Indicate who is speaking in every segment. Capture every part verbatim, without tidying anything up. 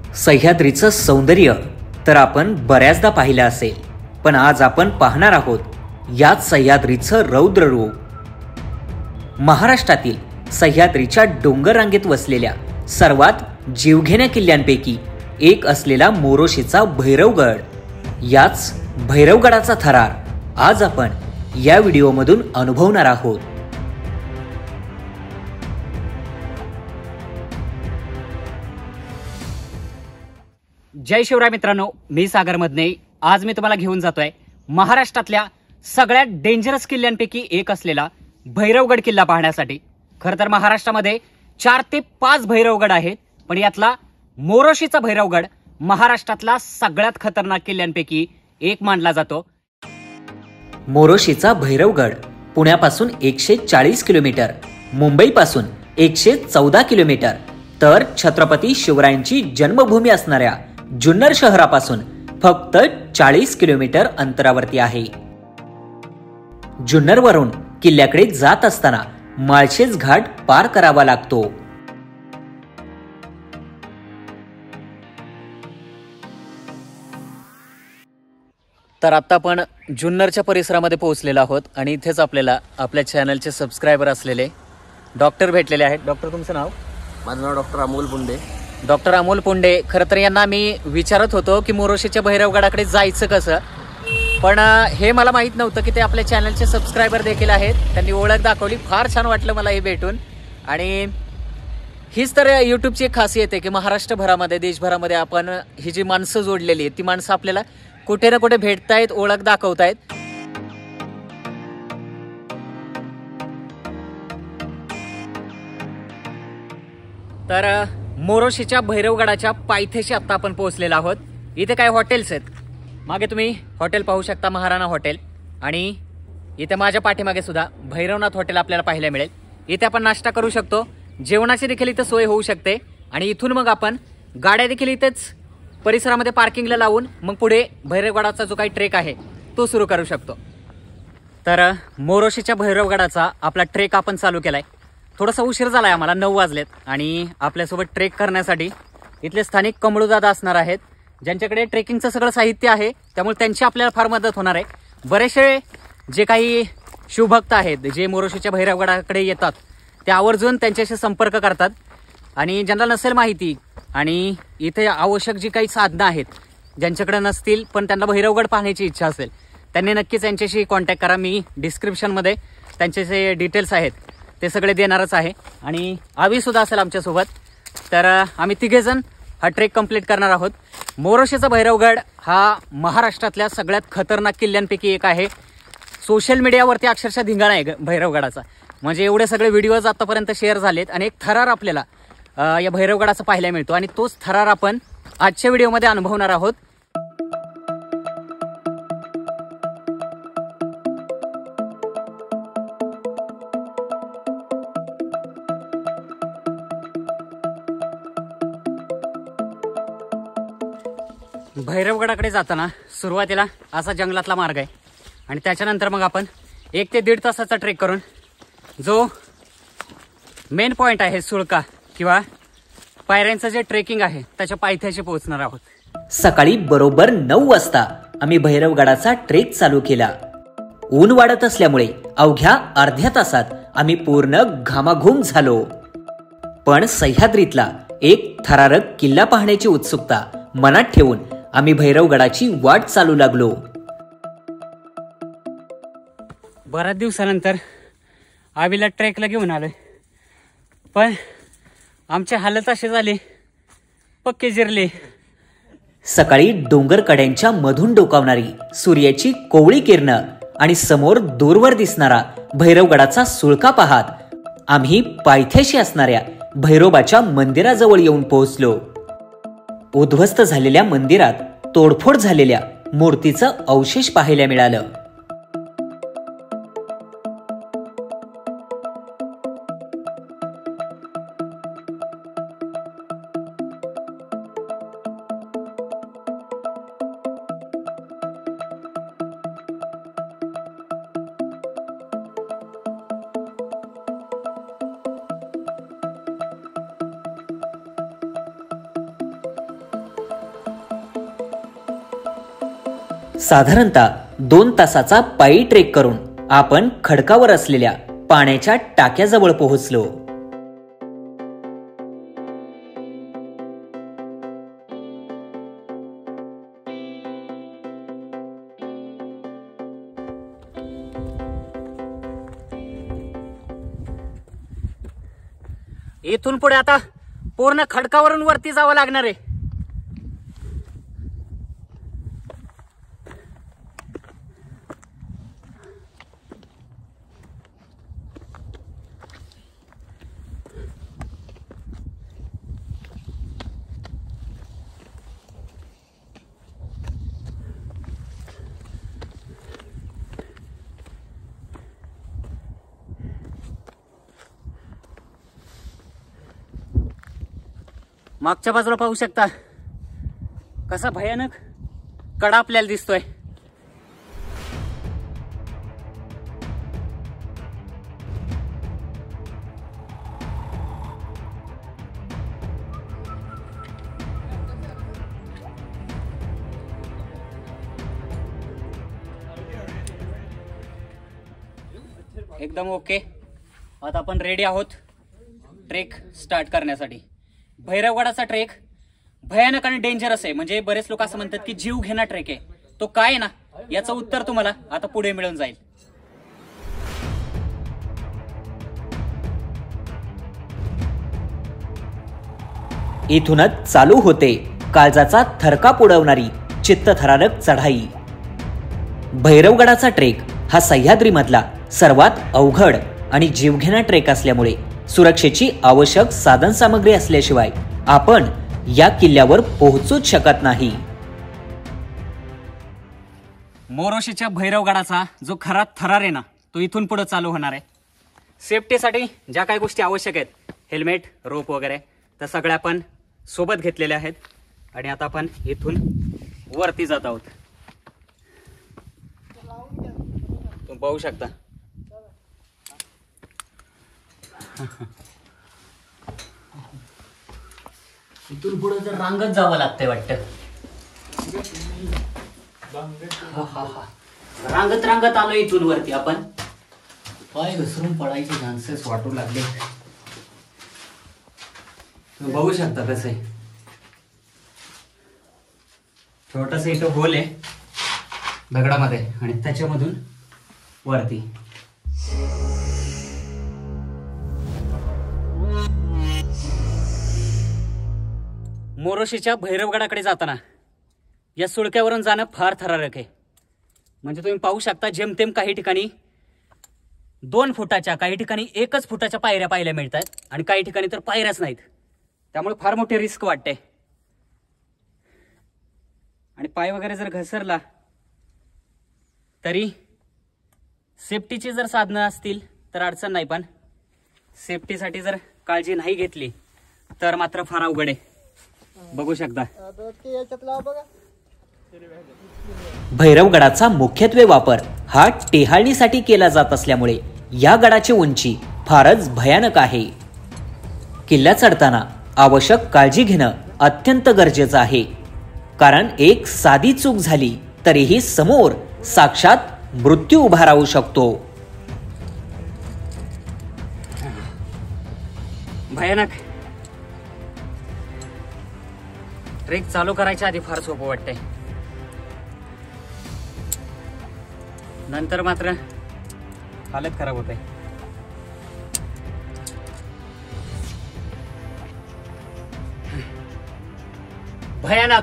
Speaker 1: सह्याद्रीचं सौंदर्य तर आपण बऱ्याचदा पाहिलं असेल, पण आज आपण पाहणार आहोत याच सह्याद्रीचं रौद्र रूप। महाराष्ट्रातील सह्याद्रीच्या डोंगर रांगेत वसलेल्या सर्वात जीवघेण्या किल्ल्यांपैकी एक असलेला मोरोशीचा भैरवगड, याच भैरवगडाचा थरार आज आपण या व्हिडिओमधून अनुभवणार आहोत।
Speaker 2: जय शिवराय मित्रांनो, मी सागर मधने। आज मी तुम्हाला घेऊन जातोय महाराष्ट्रातल्या सगळ्यात डेंजरस किल्ल्यांपैकी एक असलेला भैरवगड किल्ला पाहण्यासाठी। खरं तर महाराष्ट्रामध्ये चार ते पाच भैरवगड आहेत, पण यातला मोरोशीचा भैरवगड महाराष्ट्रातला सगळ्यात खतरनाक किल्ल्यांपैकी एक मानला जातो।
Speaker 1: मोरोशीचा भैरवगड पुण्यापासून एकशे चाळीस किलोमीटर, मुंबईपासून एकशे चौदा किलोमीटर, तर छत्रपती शिवरायांची जन्मभूमी असणाऱ्या जुन्नर शहरापासून फक्त चाळीस किलोमीटर अंतरावरती आहे। जुन्नरवरून किल्ल्याकडे जात असताना माळशेज घाट पार करावा लागतो।
Speaker 2: तर आता आपण जुन्नरच्या परिसरामध्ये पोहोचलेलो आहोत आणि इथेच आपल्याला आपल्या चॅनलचे सबस्क्रायबर असलेले डॉक्टर भेटलेले आहेत। डॉक्टर, तुमचं नाव?
Speaker 3: माझं नाव डॉक्टर अमोल पुंडे।
Speaker 2: डॉक्टर अमोल पुंडे, खरं तर यांना मी विचारत होतो की मोरोशीच्या भैरवगडाकडे जायचं कसं, पण हे मला माहीत नव्हतं की ते आपल्या चॅनलचे सबस्क्रायबर देखील आहेत। त्यांनी ओळख दाखवली, फार छान वाटलं मला हे भेटून। आणि हीच तर यूट्यूबची एक खासियत आहे की महाराष्ट्रभरामध्ये, देशभरामध्ये आपण ही जी माणसं जोडलेली आहेत ती माणसं आपल्याला कुठे ना कुठे भेटतायत, ओळख दाखवतायत। तर मोरोशीच्या भैरवगडाच्या पायथ्याशी आता आपण पोहोचलेलो आहोत। इथे काही हॉटेल्स आहेत, मागे तुम्ही हॉटेल पाहू शकता, महाराणा हॉटेल, आणि इथे माझ्या पाठीमागे सुद्धा भैरवनाथ हॉटेल आपल्याला पाहायला मिळेल। इथे आपण नाश्ता करू शकतो, जेवणाची देखील इथे सोय होऊ शकते, आणि इथून मग आपण गाड्या देखील इथेच परिसरामध्ये पार्किंगला लावून मग पुढे भैरवगडाचा जो काही ट्रेक आहे तो सुरू करू शकतो। तर मोरोशीच्या भैरवगडाचा आपला ट्रेक आपण चालू केलाय। थोडासा उशीर झालाय आम्हाला, नऊ वाजलेत, आणि आपल्यासोबत ट्रेक करण्यासाठी इथले स्थानिक कमळूदादा असणार आहेत, ज्यांच्याकडे ट्रेकिंगचं सगळं साहित्य आहे, त्यामुळे त्यांची आपल्याला फार मदत होणार आहे। बरेचसे जे काही शिवभक्त आहेत जे मोरोशीच्या भैरवगडाकडे येतात ते आवर्जून त्यांच्याशी संपर्क करतात, आणि ज्यांना नसेल माहिती आणि इथे आवश्यक जी काही साधनं आहेत ज्यांच्याकडे नसतील पण त्यांना भैरवगड पाहण्याची इच्छा असेल, त्यांनी नक्कीच यांच्याशी कॉन्टॅक्ट करा। मी डिस्क्रिप्शनमध्ये त्यांचे जे डिटेल्स आहेत ते सगळे देणारच आहे, आणि आवी सुद्धा असेल आमच्यासोबत। तर आम्ही तिघेजण हा ट्रेक कंप्लीट करणार आहोत। मोरोशीचा भैरवगड हा महाराष्ट्रातल्या सगळ्यात खतरनाक किल्ल्यांपैकी एक आहे। सोशल मीडियावरती अक्षरशः धिंगाणा आहे भैरवगडाचा, म्हणजे एवढे सगळे व्हिडिओज आतापर्यंत शेअर झालेत, आणि एक थरार आपल्याला या भैरवगडाचा पाहायला मिळतो, आणि तोच थरार आपण आजच्या व्हिडिओमध्ये अनुभवणार आहोत। भैरवगडाकडे जाताना सुरुवातीला असा जंगलातला मार्ग आहे, आणि त्याच्यानंतर मग आपण एक ते दीड तासाचा ट्रेक करून जो मेन पॉइंट आहे सुळका किंवा पायऱ्यांचं जे ट्रेकिंग आहे त्याच्या पायथ्याशी पोहोचणार आहोत।
Speaker 1: सकाळी बरोबर नऊ वाजता आम्ही भैरवगडाचा ट्रेक चालू केला। ऊन वाढत असल्यामुळे अवघ्या अर्ध्या तासात आम्ही पूर्ण घामाघूम झालो, पण सह्याद्रीतला एक थरारक किल्ला पाहण्याची उत्सुकता मनात ठेवून आम्ही भैरवगडाची वाट चालू लागलो।
Speaker 2: बऱ्याच दिवसानंतर आवीला ट्रेकला घेऊन आलोय, पण आमची हालत अशी झाली, पक्के जिरले।
Speaker 1: सकाळी डोंगर कड्यांच्या मधून डोकावणारी सूर्याची कोवळी किरणं आणि समोर दूरवर दिसणारा भैरवगडाचा सुळका पाहत आम्ही पायथ्याशी असणाऱ्या भैरोबाच्या मंदिराजवळ येऊन पोहोचलो। उद्ध्वस्त झालेल्या मंदिरात तोडफोड झालेल्या मूर्तीचं अवशेष पाहायला मिळालं। साधारणतः दोन तासाचा पायी ट्रेक करून आपण खडकावर असलेल्या पाण्याच्या टाक्याजवळ पोहोचलो.
Speaker 2: इथून पुढे आता पूर्ण खडकावरून वरती जावं लागणार आहे. मागच्या बाजूला पाहू शकता कसा भयानक कडा आपल्याला दिसतोय. एकदम ओके. आता आपण रेडी आहोत ट्रेक स्टार्ट करण्यासाठी. भैरवगडाचा ट्रेक भयानक आणि डेंजरस आहे. म्हणजे बरेच लोक असं म्हणतात की जीव घेणा ट्रेक आहे. तो काय ना याचं उत्तर तुम्हाला आता पुढे मिळून जाईल.
Speaker 1: इथूनच चालू होते काळजाचा थरकाप उडवणारी चित्तथरारक चढाई. भैरवगडाचा ट्रेक हा सह्याद्रीमधला सर्वात अवघड आणि जीवघेणा ट्रेक असल्यामुळे सुरक्षेची आवश्यक साधन सामग्री असल्याशिवाय आपण या किल्ल्यावर पोहोचूच शकत नाही.
Speaker 2: मोरोशीच्या भैरवगडाचा जो खरा थरार आहे ना तो इथून पुढे चालू होणार आहे. सेफ्टीसाठी ज्या काही गोष्टी आवश्यक आहेत, हेल्मेट, रोप वगैरे, त्या सगळ्या आपण सोबत घेतलेल्या आहेत. आणि आता आपण इथून वरती जात आहोत. तुम्ही पाहू शकता इथून पुढे जर रांगत जावं लागतंय वाटतं. रांगत रांगत आलो इथून वरती आपण. पाय घसरून पडायचे चान्सेस वाटू लागले. तुम्ही बघू शकता कसं आहे. छोटस इथं होल आहे दगडामध्ये आणि त्याच्यामधून वरती. मोरोशीच्या भैरवगडाकडे जाताना या सुळक्यावरून जाणं फार थरारक आहे. म्हणजे तुम्ही पाहू शकता जेमतेम काही ठिकाणी दोन फुटाच्या, काही ठिकाणी एकच फुटाच्या पायऱ्या पाहायला मिळतात आणि काही ठिकाणी तर पायऱ्याच नाहीत. त्यामुळे फार मोठी रिस्क वाटते. आणि पाय वगैरे जर घसरला तरी सेफ्टीची जर साधनं असतील तर अडचण नाही, पण सेफ्टीसाठी जर काळजी नाही घेतली तर मात्र फार अवघड आहे. बघू शकता
Speaker 1: भैरवगडाचा मुख्यत्वे वापर हा टेहाळणीसाठी केला जात असल्यामुळे या गडाची उंची फारच भयानक आहे. किल्ला चढताना आवश्यक काळजी घेणं अत्यंत गरजेचं आहे. कारण एक साधी चूक झाली तरीही समोर साक्षात मृत्यू उभा राहू शकतो.
Speaker 2: भयानक. ट्रेक चालू करायच्या आधी फार सोपं वाटतंय, नंतर मात्र हालत खराब होते. भयानक.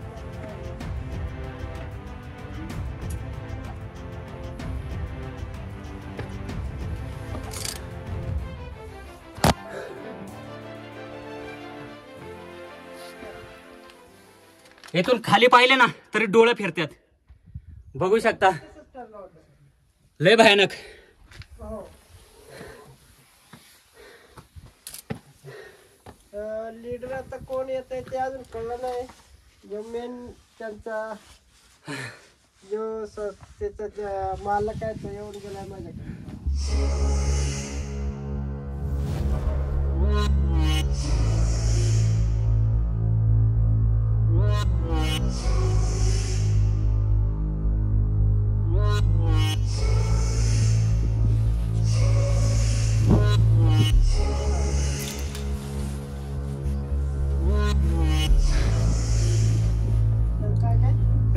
Speaker 2: इथून खाली पाहिले ना तरी डोळे फिरतात. बघू शकता लय भयानक.
Speaker 4: लीडर आता कोण येत आहे ते अजून कळलं नाही. जो मेन त्यांचा जो त्याचा मालक आहे तो येऊन गेलाय माझ्याकडे.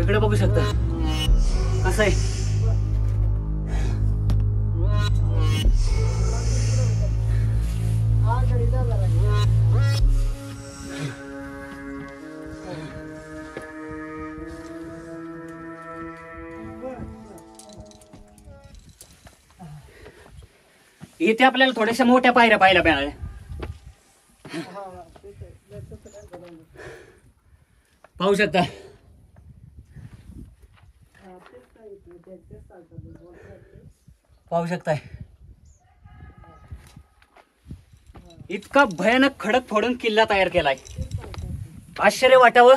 Speaker 2: इकडे बघू शकता कसं आहे. इथे आपल्याला थोड्याशा मोठ्या पायऱ्या पाहायला मिळाल्या. पाहू शकता पाहू शकताय इतका भयानक खडक फोडून किल्ला तयार केलाय. आश्चर्य वाटावं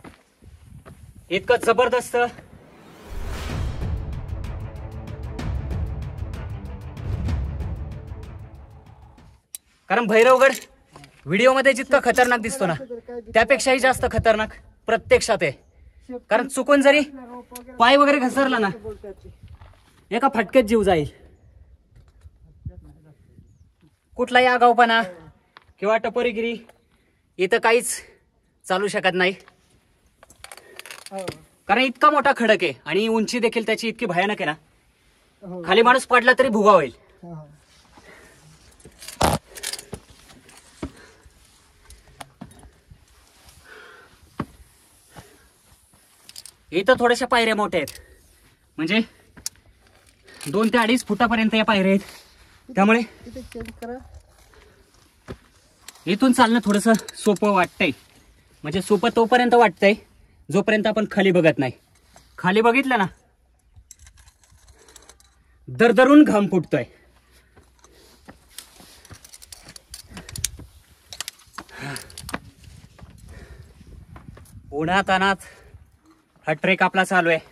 Speaker 2: इतकं जबरदस्त. कारण भैरवगड व्हिडिओमध्ये जितका खतरनाक दिसतो ना त्यापेक्षाही जास्त खतरनाक प्रत्यक्षात आहे. कारण चुकून जरी पाय वगैरे घसरला ना एका फटक्यात जीव जाईल. कुठलाही आगाऊपणा किंवा टपोरीगिरी इथं काहीच चालू शकत नाही. कारण इतका मोठा खडक आहे आणि उंची देखील त्याची इतकी भयानक आहे ना खाली माणूस पडला तरी भुगा होईल. इथं थोड्याशा पायऱ्या मोठ्या आहेत म्हणजे दोन ते अडीच फुटापर्यंत या पायऱ्या आहेत. त्यामुळे इथून चालणं थोडंसं सोपं वाटतंय. म्हणजे सोपं तोपर्यंत वाटतंय जोपर्यंत आपण खाली बघत नाही. खाली बघितलं ना दरदरून घाम फुटतोय. उन्हात अनात हा ट्रेक आपला चालू आहे.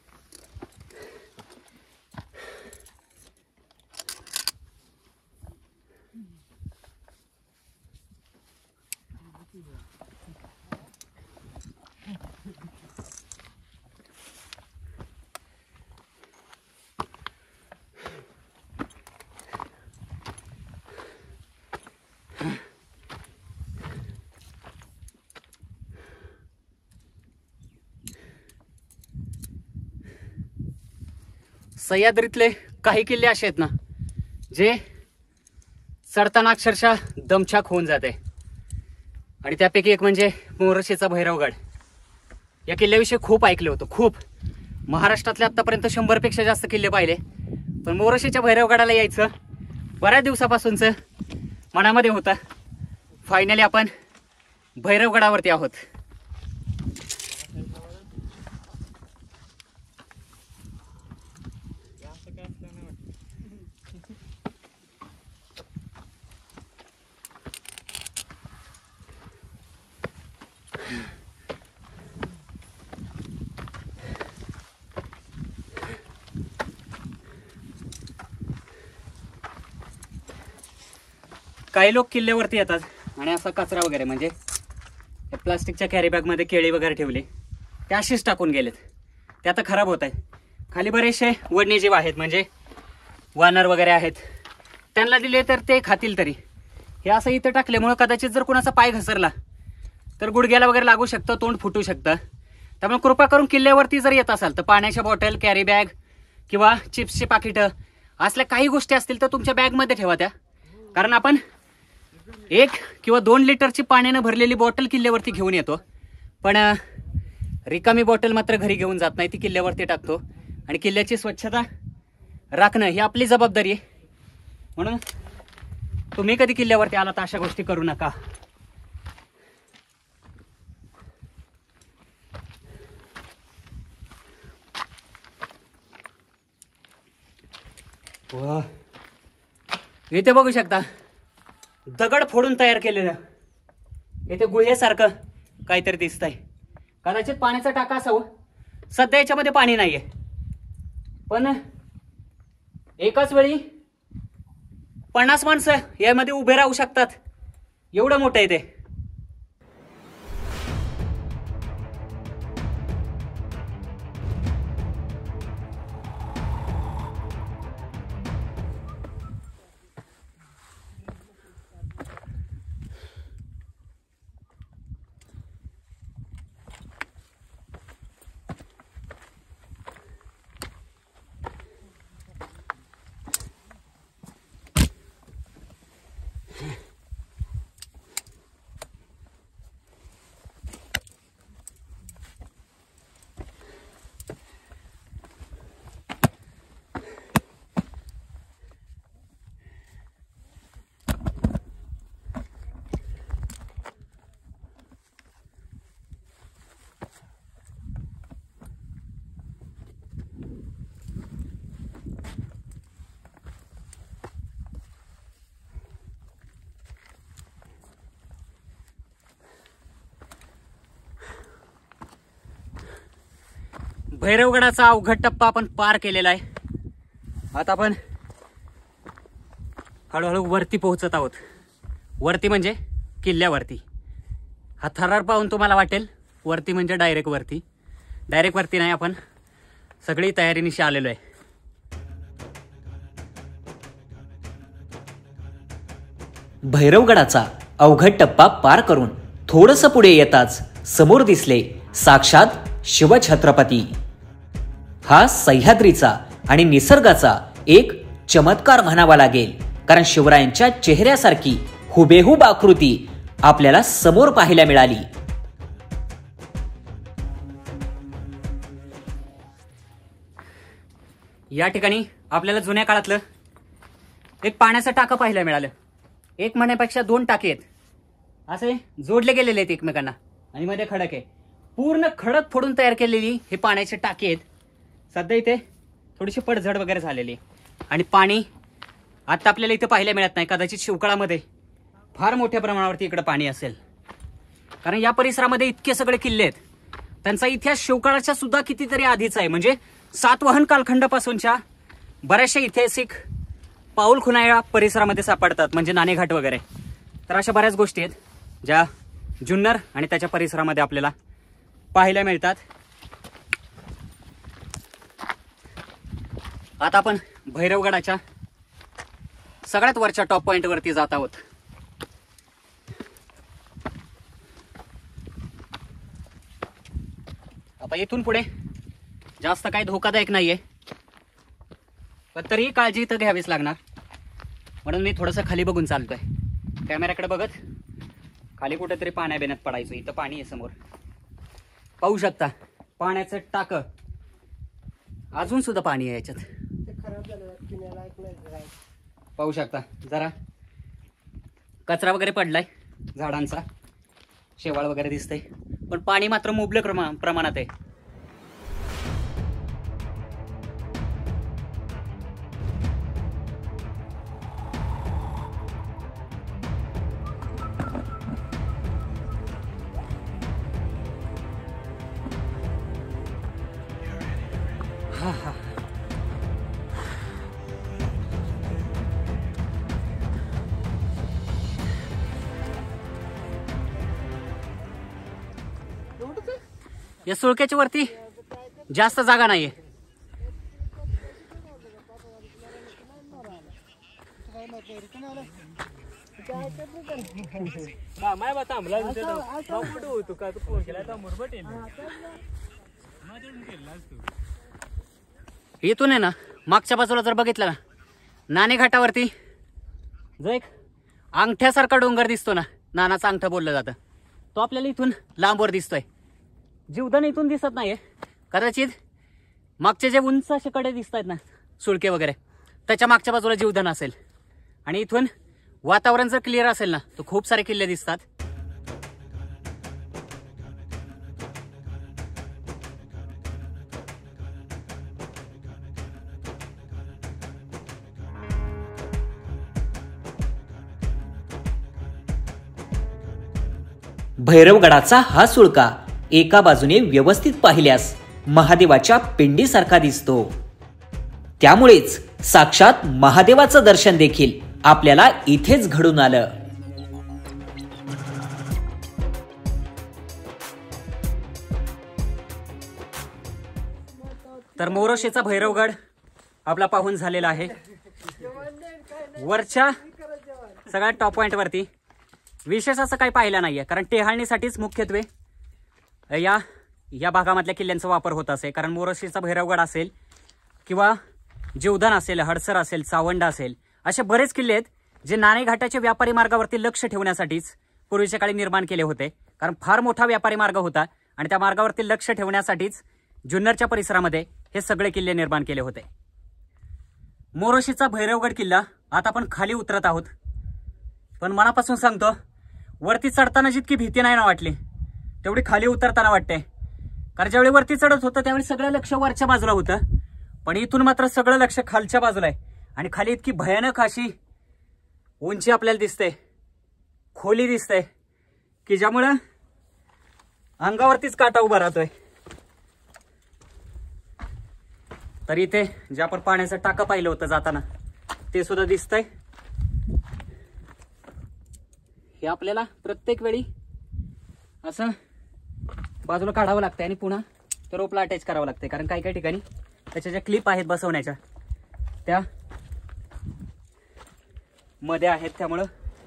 Speaker 2: सह्याद्रीतले काही किल्ले असे आहेत ना जे चढताना अक्षरशः दमछाक होऊन जाते. आणि त्यापैकी एक म्हणजे मोरशीचा भैरवगड. या किल्ल्याविषयी खूप ऐकले होतं खूप. महाराष्ट्रातले आतापर्यंत शंभर पेक्षा जास्त किल्ले पाहिले पण मोरशीच्या भैरवगडाला यायचं बऱ्याच दिवसापासूनच मनामध्ये होतं. फायनली आपण भैरवगडावरती आहोत. काही लोक किल्ल्यावरती येतात आणि असा कचरा वगैरे म्हणजे प्लास्टिकच्या कॅरी बॅग मध्ये केळी वगैरे ठेवली ते अशीच टाकून गेलेत. ते आता खराब होत आहेत. खाली बरेचसे वन्यजीव आहेत म्हणजे वानर वगैरे आहेत. त्यांना दिले तर ते खातील तरी. हे असं इथं टाकल्यामुळे कदाचित जर कुणाचा पाय घसरला तर गुडघ्याला वगैरे लागू शकतं, तोंड फुटू शकतं. त्यामुळे कृपा करून किल्ल्यावरती जर येत असाल तर पाण्याच्या बॉटल, कॅरी बॅग किंवा चिप्सची पाकिटं असल्या काही गोष्टी असतील तर तुमच्या बॅगमध्ये ठेवा त्या. कारण आपण एक किंवा दोन लिटरची पाण्यानं भरलेली बॉटल किल्ल्यावरती घेऊन येतो पण रिकामी बॉटल मात्र घरी घेऊन जात नाही. ती किल्ल्यावरती टाकतो आणि किल्ल्याची स्वच्छता राखणं ही आपली जबाबदारी आहे. म्हणून तुम्ही कधी किल्ल्यावरती आला तर अशा गोष्टी करू नका. इथे बघू शकता दगड फोडून तयार केलेलं इथे गुहेसारखं काहीतरी दिसतंय. कदाचित पाण्याचा टाका असावं. सध्या याच्यामध्ये पाणी नाहीये पण एकाच वेळी पन्नास माणसं यामध्ये उभे राहू शकतात. एवढं मोठं आहे ते. भैरवगडाचा अवघड टप्पा आपण पार केलेला आहे. आता आपण हळूहळू वरती पोहोचत आहोत. वरती म्हणजे किल्ल्यावरती. हा थरार पाहून तुम्हाला वाटेल वरती म्हणजे डायरेक्ट वरती. डायरेक्ट वरती नाही, आपण सगळी तयारीनिशी आलेलो आहे.
Speaker 1: भैरवगडाचा अवघड टप्पा पार करून थोडंसं पुढे येताच समोर दिसले साक्षात शिवछत्रपती. हा सह्याद्रीचा आणि निसर्गाचा एक चमत्कार म्हणावा लागेल, कारण शिवरायांच्या चेहऱ्यासारखी हुबेहूब आकृती आपल्याला समोर पाहायला मिळाली.
Speaker 2: या ठिकाणी आपल्याला जुन्या काळातलं एक पाण्याचं टाकं पाहायला मिळालं. एक म्हणण्यापेक्षा दोन टाके आहेत, असे जोडले गेलेले आहेत एकमेकांना आणि मध्ये खडक आहे. पूर्ण खडक फोडून तयार केलेली हे पाण्याचे टाके आहेत. सध्या इथे थोडीशी पडझड वगैरे झालेली आहे आणि पाणी आता आपल्याला इथे पाहायला मिळत नाही. कदाचित शिवकाळामध्ये फार मोठ्या प्रमाणावरती इकडे पाणी असेल, कारण या परिसरामध्ये इतके सगळे किल्ले आहेत. त्यांचा इतिहास शिवकाळाच्या सुद्धा कितीतरी आधीचा आहे. म्हणजे सातवाहन कालखंडापासूनच्या बऱ्याचशा ऐतिहासिक पाऊलखुणा या परिसरामध्ये सापडतात, म्हणजे नाणेघाट वगैरे. तर अशा बऱ्याच गोष्टी आहेत ज्या जुन्नर आणि त्याच्या परिसरामध्ये आपल्याला पाहायला मिळतात. आता आपण भैरवगडाच्या सगळ्यात वरच्या टॉप पॉइंट वरती जात आहोत. आता इथून पुढे जास्त काही धोकादायक नाहीये, पण तरीही काळजी तर घ्यावीच लागणार. म्हणून मी थोडंसं खाली बघून चालतोय, कॅमेऱ्याकडे बघत. खाली कुठेतरी पाण्या बिण्यात पडायचं. इथं पाणी आहे समोर, पाहू शकता. पाण्याचं टाकं, अजून सुद्धा पाणी आहे याच्यात, पाहू शकता. जरा कचरा वगैरे पडलाय झाडांचा, शेवाळ वगैरे दिसतंय, पण पाणी मात्र मुबलक प्रमाणात आहे. हा हा या सुळक्याच्या वरती जास्त जागा नाहीये. इथून आहे ना मागच्या बाजूला जर बघितलं ना, नाणेघाटावरती जो एक अंगठ्यासारखा डोंगर दिसतो ना, नानाचा अंगठा बोललं जातं, तो आपल्याला इथून लांबवर दिसतोय. जीवदान इथून दिसत नाहीये, कदाचित मागचे जे उंच असे कडे दिसत आहेत ना सुळके वगैरे, त्याच्या मागच्या बाजूला जीवदान असेल. आणि इथून वातावरण जर क्लिअर असेल ना, तर खूप सारे किल्ले दिसतात.
Speaker 1: भैरवगडाचा हा सुळका एका बाजूने व्यवस्थित पाहिल्यास महादेवाच्या पिंडीसारखा दिसतो. त्यामुळेच साक्षात महादेवाचं दर्शन देखील आपल्याला इथेच घडून आलं.
Speaker 2: तर मोरोशीचा भैरवगड आपला पाहून झालेला आहे. वरच्या सगळ्या टॉप पॉइंट वरती विशेष असं काही पाहिलं नाहीये, कारण टेहाळणीसाठीच मुख्यत्वे या या भागामधल्या किल्ल्यांचा वापर होत असे. कारण मोरोशीचा भैरवगड असेल किंवा जीवदान असेल, हडसर असेल, चावंड असेल, असे बरेच किल्ले आहेत जे नाणेघाटाच्या व्यापारी मार्गावरती लक्ष ठेवण्यासाठीच पूर्वीच्या काळी निर्माण केले होते. कारण फार मोठा व्यापारी मार्ग होता आणि त्या मार्गावरती लक्ष ठेवण्यासाठीच जुन्नरच्या परिसरामध्ये हे सगळे किल्ले निर्माण केले होते. मोरोशीचा भैरवगड किल्ला आता आपण खाली उतरत आहोत. पण मनापासून सांगतो, वरती चढताना जितकी भीती नाही ना वाटली, तेवढी खाली उतरताना वाटते. कारण ज्यावेळी वरती चढत होतं त्यावेळी सगळं लक्ष वरच्या बाजूला होतं, पण इथून मात्र सगळं लक्ष खालच्या बाजूला आहे. आणि खाली इतकी भयानक अशी उंची आपल्याला दिसते, खोली दिसते, की ज्यामुळं अंगावरतीच काटा उभा राहतोय. तर इथे जे आपण पाण्याचं टाकं पाहिलं होतं जाताना ते सुद्धा दिसतंय. हे आपल्याला प्रत्येक वेळी असं बाजूला काढावं लागतंय आणि पुन्हा त्या रोपला अटॅच करावं लागतंय, कारण काही काही ठिकाणी त्याच्या ज्या क्लिप आहेत बसवण्याच्या त्या मध्ये आहेत. त्यामुळं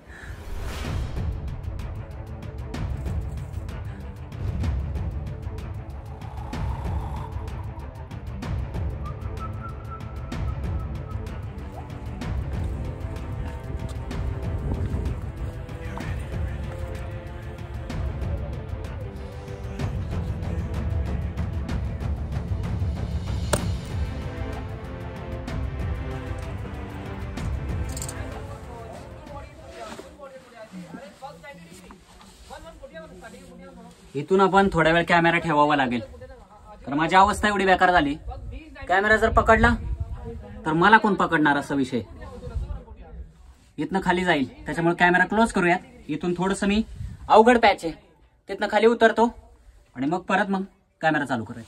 Speaker 2: इथून आपण थोड्या वेळ कॅमेरा ठेवावा लागेल, कारण माझी अवस्था एवढी बेकार झाली. कॅमेरा जर पकडला तर मला कोण पकडणार असा विषय. इथनं खाली जाईल, त्याच्यामुळे कॅमेरा क्लोज करूयात. इथून थोडंसं मी अवघड पॅच आहे तिथनं खाली उतरतो आणि मग परत मग कॅमेरा चालू करूया.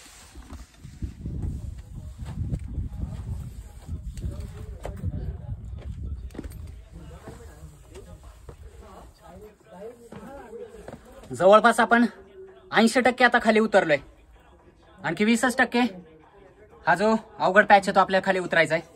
Speaker 2: जवळपास आपण ऐंशी टक्के आता खाली उतरलोय. आणखी वीसच टक्के हा जो अवघड पॅच आहे तो आपल्याला खाली उतरायचा आहे.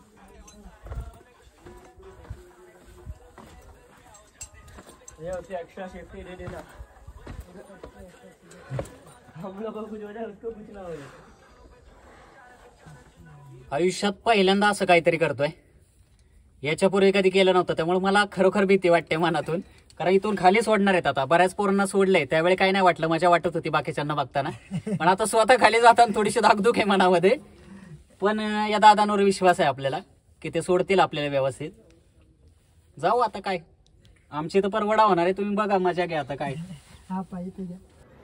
Speaker 2: आयुष्यात पहिल्यांदा असं काहीतरी करतोय, याच्यापूर्वी कधी केलं नव्हतं. त्यामुळे मला खरोखर भीती वाटते मनातून, कारण इथून खाली सोडणार आहेत. आता बऱ्याच पोरांना सोडलंय, त्यावेळी काही नाही वाटलं, मजा वाटत होती बाकीच्यांना बघताना. पण आता स्वतः खाली जाताना थोडीशी धाकधूक आहे मनामध्ये. पण या दादांवर विश्वास आहे आपल्याला की ते सोडतील आपल्याला व्यवस्थित. जाऊ आता, काय आमची तर परवडा होणार आहे. तुम्ही बघा, मजा घ्या आता. काय
Speaker 4: हा पाहिजे तुझ्या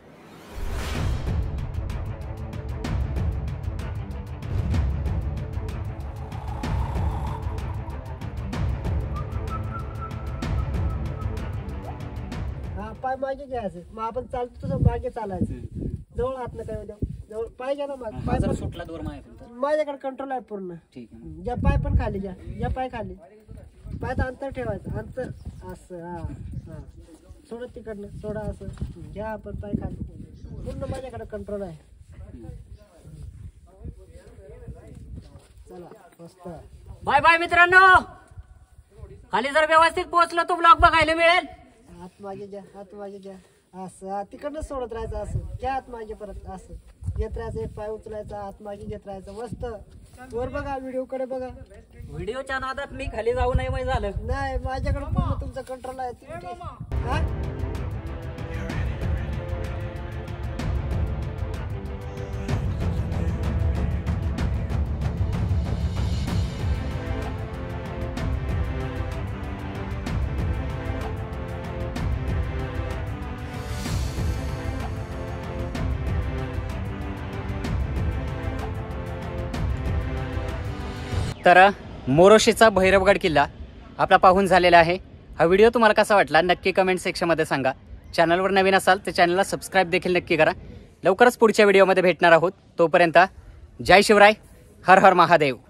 Speaker 4: पाय मागे घ्यायचं, मग आपण चालतो तुझं मागे चालायचं. जवळ हात ना काय जवळ पाय घ्या ना, मग पाय पण
Speaker 2: सुटला दोर माझ्याकडे.
Speaker 4: माझ्याकडे कंट्रोल आहे पूर्ण.
Speaker 2: ठीक आहे.
Speaker 4: ज्या पाय पण खाली घ्या, ज्या पाय खाली पायात अंतर ठेवायचं. अंतर असं, हा हा सोडत तिकडनं, सोडा असं घ्या आपण पाय खाली. पूर्ण माझ्याकडे कंट्रोल आहे. चला मस्त.
Speaker 2: बाय बाय मित्रांनो. खाली जर व्यवस्थित पोहोचलो तो ब्लॉग बघायला मिळेल.
Speaker 4: हात मागे घ्या, हात मागे घ्या. असं तिकडनं सोडत राहायचं. असं घ्या हात मागे, परत असं घेत राहायचं. एक पाय उचलायचा, हात मागे घेत राहायचं. मस्त. वर बघा, व्हिडिओ कडे बघा.
Speaker 2: व्हिडिओच्या नादात मी खाली जाऊ नये माहिती झालं.
Speaker 4: नाही, माझ्याकडे पूर्ण तुमचं कंट्रोल आहे. तुम्ही हा
Speaker 2: तर मोरोशीचा भैरवगड किल्ला आपला पाहून झालेला आहे. हा व्हिडिओ तुम्हाला कसा वाटला नक्की कमेंट सेक्शनमध्ये सांगा. चॅनलवर नवीन असाल तर चॅनलला सबस्क्राईब देखील नक्की करा. लवकरच पुढच्या व्हिडिओमध्ये भेटणार आहोत. तोपर्यंत जय शिवराय, हर हर महादेव.